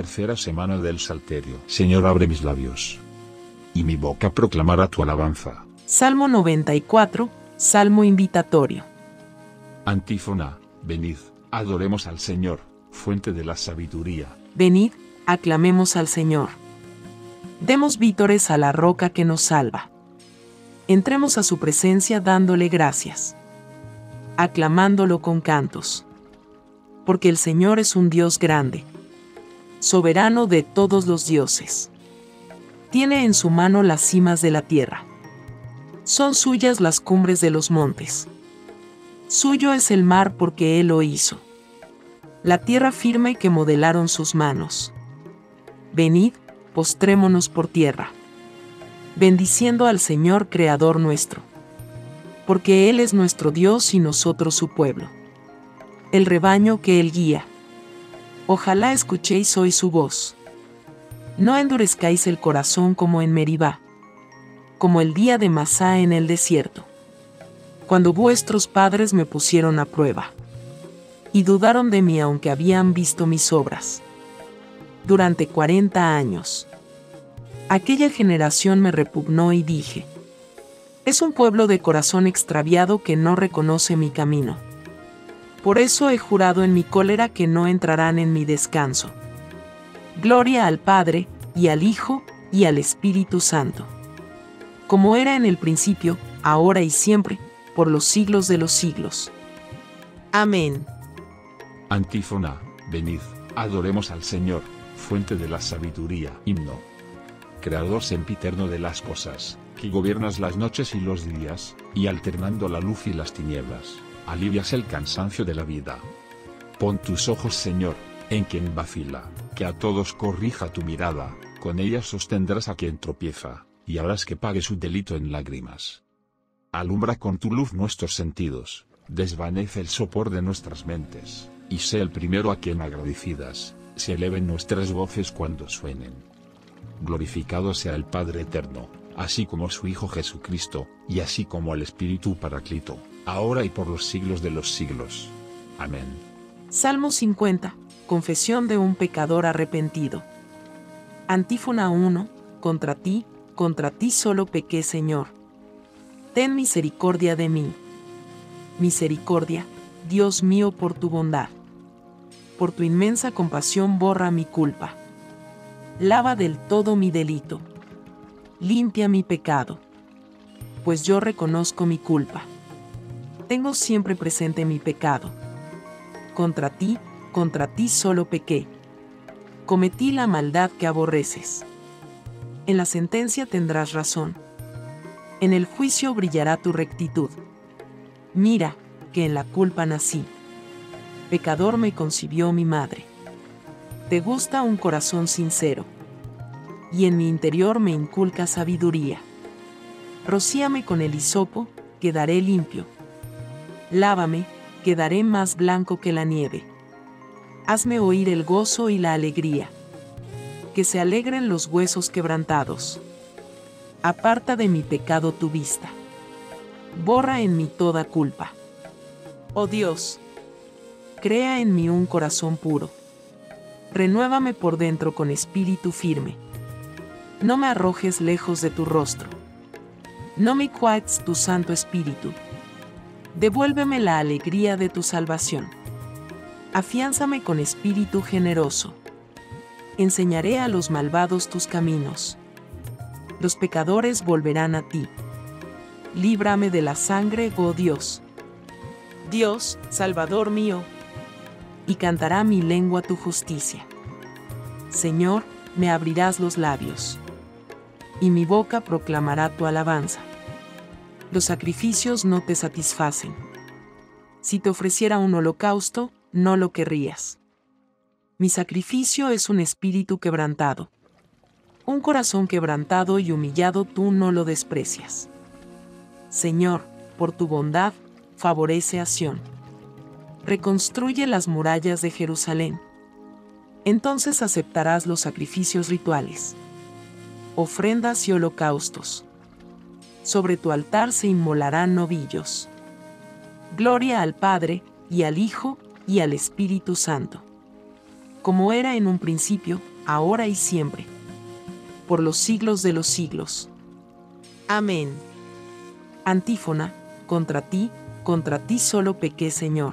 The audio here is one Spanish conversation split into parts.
tercera semana del Salterio. Señor, abre mis labios, y mi boca proclamará tu alabanza. Salmo 94, Salmo invitatorio. Antífona. Venid, adoremos al Señor, fuente de la sabiduría. Venid, aclamemos al Señor. Demos vítores a la roca que nos salva. Entremos a su presencia dándole gracias, aclamándolo con cantos. Porque el Señor es un Dios grande, soberano de todos los dioses. Tiene en su mano las cimas de la tierra. Son suyas las cumbres de los montes. Suyo es el mar porque Él lo hizo. La tierra firme que modelaron sus manos. Venid, postrémonos por tierra, bendiciendo al Señor Creador nuestro. Porque Él es nuestro Dios y nosotros su pueblo, el rebaño que Él guía. Ojalá escuchéis hoy su voz. No endurezcáis el corazón como en Meribá, como el día de Masá en el desierto, cuando vuestros padres me pusieron a prueba, y dudaron de mí aunque habían visto mis obras. Durante 40 años. Aquella generación me repugnó y dije: es un pueblo de corazón extraviado que no reconoce mi camino. Por eso he jurado en mi cólera que no entrarán en mi descanso. Gloria al Padre, y al Hijo, y al Espíritu Santo. Como era en el principio, ahora y siempre, por los siglos de los siglos. Amén. Antífona. Venid, adoremos al Señor, fuente de la sabiduría. Himno. Creador sempiterno de las cosas, que gobiernas las noches y los días, y alternando la luz y las tinieblas, alivias el cansancio de la vida. Pon tus ojos, Señor, en quien vacila, que a todos corrija tu mirada, con ella sostendrás a quien tropieza, y harás que pague su delito en lágrimas. Alumbra con tu luz nuestros sentidos, desvanece el sopor de nuestras mentes, y sé el primero a quien agradecidas se eleven nuestras voces cuando suenen. Glorificado sea el Padre eterno, así como su Hijo Jesucristo, y así como el Espíritu Paráclito, ahora y por los siglos de los siglos. Amén. Salmo 50. Confesión de un pecador arrepentido. Antífona 1. Contra ti solo pequé, Señor. Ten misericordia de mí. Misericordia, Dios mío, por tu bondad. Por tu inmensa compasión borra mi culpa. Lava del todo mi delito. Limpia mi pecado. Pues yo reconozco mi culpa. Tengo siempre presente mi pecado. Contra ti solo pequé. Cometí la maldad que aborreces. En la sentencia tendrás razón. En el juicio brillará tu rectitud. Mira, que en la culpa nací. Pecador me concibió mi madre. Te gusta un corazón sincero, y en mi interior me inculca sabiduría. Rocíame con el hisopo, quedaré limpio. Lávame, quedaré más blanco que la nieve. Hazme oír el gozo y la alegría. Que se alegren los huesos quebrantados. Aparta de mi pecado tu vista. Borra en mí toda culpa. Oh Dios, crea en mí un corazón puro. Renuévame por dentro con espíritu firme. No me arrojes lejos de tu rostro. No me quites tu Santo Espíritu. Devuélveme la alegría de tu salvación. Afiánzame con espíritu generoso. Enseñaré a los malvados tus caminos. Los pecadores volverán a ti. Líbrame de la sangre, oh Dios. Dios, Salvador mío. Y cantará mi lengua tu justicia. Señor, me abrirás los labios, y mi boca proclamará tu alabanza. Los sacrificios no te satisfacen. Si te ofreciera un holocausto, no lo querrías. Mi sacrificio es un espíritu quebrantado. Un corazón quebrantado y humillado tú no lo desprecias. Señor, por tu bondad, favorece a Sión. Reconstruye las murallas de Jerusalén. Entonces aceptarás los sacrificios rituales, ofrendas y holocaustos. Sobre tu altar se inmolarán novillos. Gloria al Padre, y al Hijo, y al Espíritu Santo. Como era en un principio, ahora y siempre, por los siglos de los siglos. Amén. Antífona, contra ti solo pequé, Señor.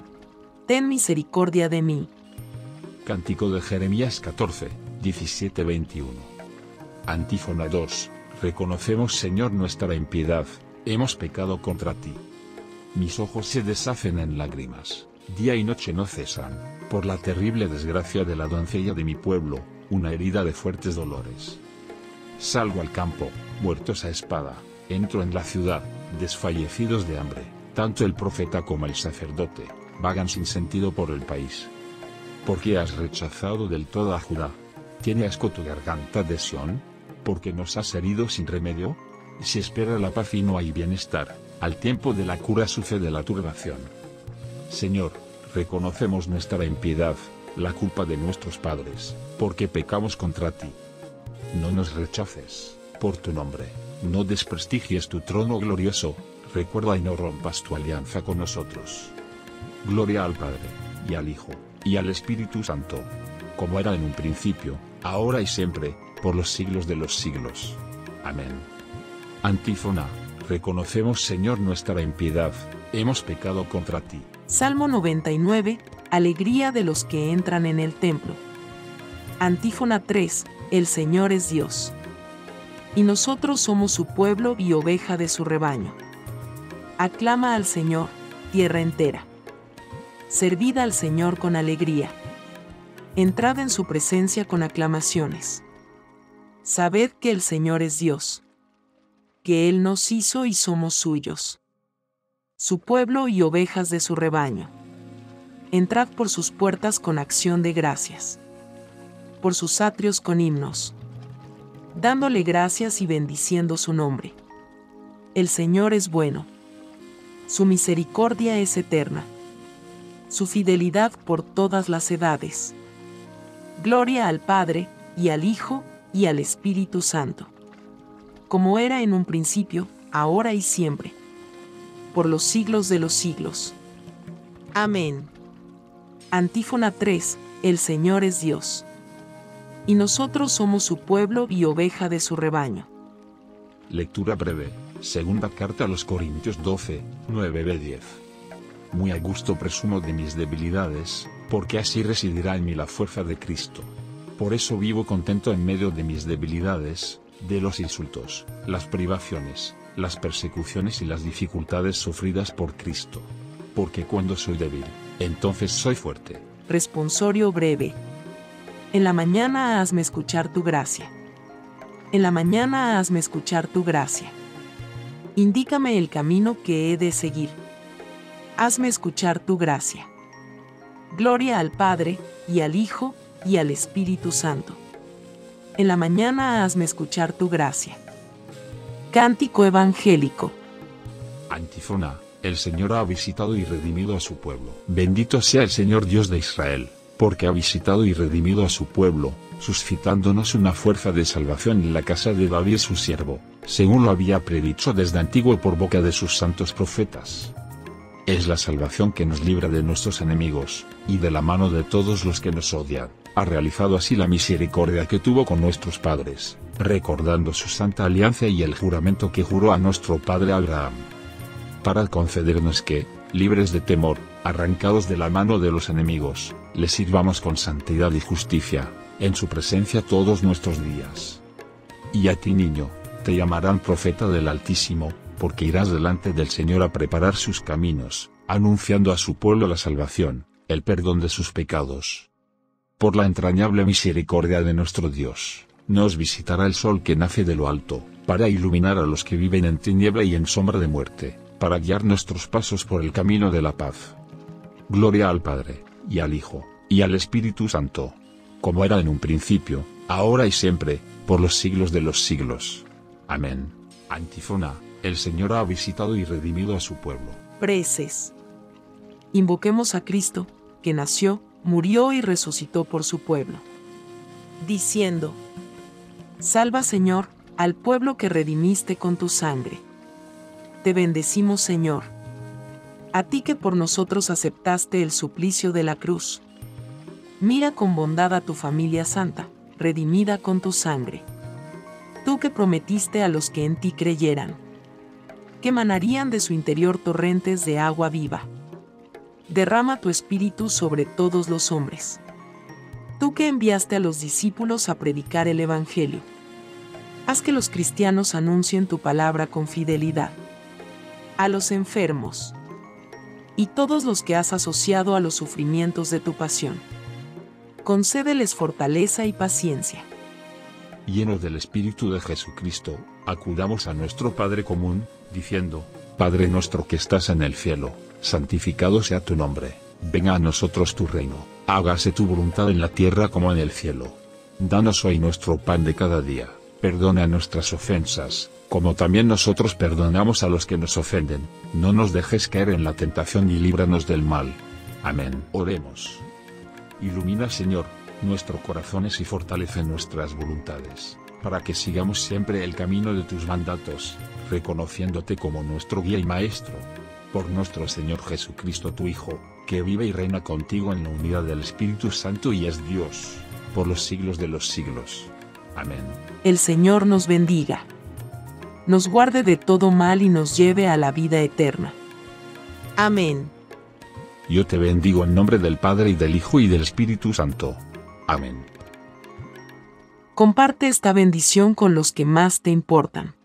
Ten misericordia de mí. Cántico de Jeremías 14, 17-21. Antífona 2. Reconocemos, Señor, nuestra impiedad, hemos pecado contra ti. Mis ojos se deshacen en lágrimas, día y noche no cesan, por la terrible desgracia de la doncella de mi pueblo, una herida de fuertes dolores. Salgo al campo, muertos a espada, entro en la ciudad, desfallecidos de hambre, tanto el profeta como el sacerdote, vagan sin sentido por el país. ¿Por qué has rechazado del todo a Judá? ¿Tiene asco tu garganta de Sión? ¿Por qué nos has herido sin remedio? Si espera la paz y no hay bienestar, al tiempo de la cura sucede la turbación. Señor, reconocemos nuestra impiedad, la culpa de nuestros padres, porque pecamos contra ti. No nos rechaces, por tu nombre, no desprestigies tu trono glorioso, recuerda y no rompas tu alianza con nosotros. Gloria al Padre, y al Hijo, y al Espíritu Santo, como era en un principio, ahora y siempre, por los siglos de los siglos. Amén. Antífona, reconocemos, Señor, nuestra impiedad, hemos pecado contra ti. Salmo 99, alegría de los que entran en el templo. Antífona 3, el Señor es Dios. Y nosotros somos su pueblo y oveja de su rebaño. Aclama al Señor, tierra entera. Servid al Señor con alegría. Entrad en su presencia con aclamaciones. Sabed que el Señor es Dios, que Él nos hizo y somos suyos, su pueblo y ovejas de su rebaño. Entrad por sus puertas con acción de gracias, por sus atrios con himnos, dándole gracias y bendiciendo su nombre. El Señor es bueno, su misericordia es eterna, su fidelidad por todas las edades. Gloria al Padre, y al Hijo, y al Espíritu Santo, como era en un principio, ahora y siempre, por los siglos de los siglos. Amén. Antífona 3, el Señor es Dios. Y nosotros somos su pueblo y oveja de su rebaño. Lectura breve, segunda carta a los Corintios 12, 9-10. Muy a gusto presumo de mis debilidades, porque así residirá en mí la fuerza de Cristo. Por eso vivo contento en medio de mis debilidades, de los insultos, las privaciones, las persecuciones y las dificultades sufridas por Cristo. Porque cuando soy débil, entonces soy fuerte. Responsorio breve. En la mañana hazme escuchar tu gracia. En la mañana hazme escuchar tu gracia. Indícame el camino que he de seguir. Hazme escuchar tu gracia. Gloria al Padre, y al Hijo, y al Espíritu Santo. En la mañana hazme escuchar tu gracia. Cántico evangélico. Antífona, el Señor ha visitado y redimido a su pueblo. Bendito sea el Señor Dios de Israel, porque ha visitado y redimido a su pueblo, suscitándonos una fuerza de salvación en la casa de David su siervo, según lo había predicho desde antiguo por boca de sus santos profetas. Es la salvación que nos libra de nuestros enemigos, y de la mano de todos los que nos odian. Ha realizado así la misericordia que tuvo con nuestros padres, recordando su santa alianza y el juramento que juró a nuestro padre Abraham, para concedernos que, libres de temor, arrancados de la mano de los enemigos, le sirvamos con santidad y justicia, en su presencia todos nuestros días. Y a ti, niño, te llamarán profeta del Altísimo, porque irás delante del Señor a preparar sus caminos, anunciando a su pueblo la salvación, el perdón de sus pecados. Por la entrañable misericordia de nuestro Dios, nos visitará el sol que nace de lo alto, para iluminar a los que viven en tiniebla y en sombra de muerte, para guiar nuestros pasos por el camino de la paz. Gloria al Padre, y al Hijo, y al Espíritu Santo, como era en un principio, ahora y siempre, por los siglos de los siglos. Amén. Antífona, el Señor ha visitado y redimido a su pueblo. Preces. Invoquemos a Cristo, que nació, murió y resucitó por su pueblo, diciendo: Salva, Señor, al pueblo que redimiste con tu sangre. Te bendecimos, Señor. A ti que por nosotros aceptaste el suplicio de la cruz. Mira con bondad a tu familia santa, redimida con tu sangre. Tú que prometiste a los que en ti creyeran, que manarían de su interior torrentes de agua viva. Derrama tu espíritu sobre todos los hombres. Tú que enviaste a los discípulos a predicar el Evangelio. Haz que los cristianos anuncien tu palabra con fidelidad. A los enfermos. Y todos los que has asociado a los sufrimientos de tu pasión. Concédeles fortaleza y paciencia. Llenos del Espíritu de Jesucristo, acudamos a nuestro Padre común, diciendo: Padre nuestro que estás en el cielo, santificado sea tu nombre, venga a nosotros tu reino, hágase tu voluntad en la tierra como en el cielo. Danos hoy nuestro pan de cada día, perdona nuestras ofensas, como también nosotros perdonamos a los que nos ofenden, no nos dejes caer en la tentación y líbranos del mal. Amén. Oremos. Ilumina, Señor, nuestros corazones y fortalece nuestras voluntades, para que sigamos siempre el camino de tus mandatos, reconociéndote como nuestro guía y maestro. Por nuestro Señor Jesucristo tu Hijo, que vive y reina contigo en la unidad del Espíritu Santo y es Dios, por los siglos de los siglos. Amén. El Señor nos bendiga, nos guarde de todo mal y nos lleve a la vida eterna. Amén. Yo te bendigo en nombre del Padre y del Hijo y del Espíritu Santo. Amén. Comparte esta bendición con los que más te importan.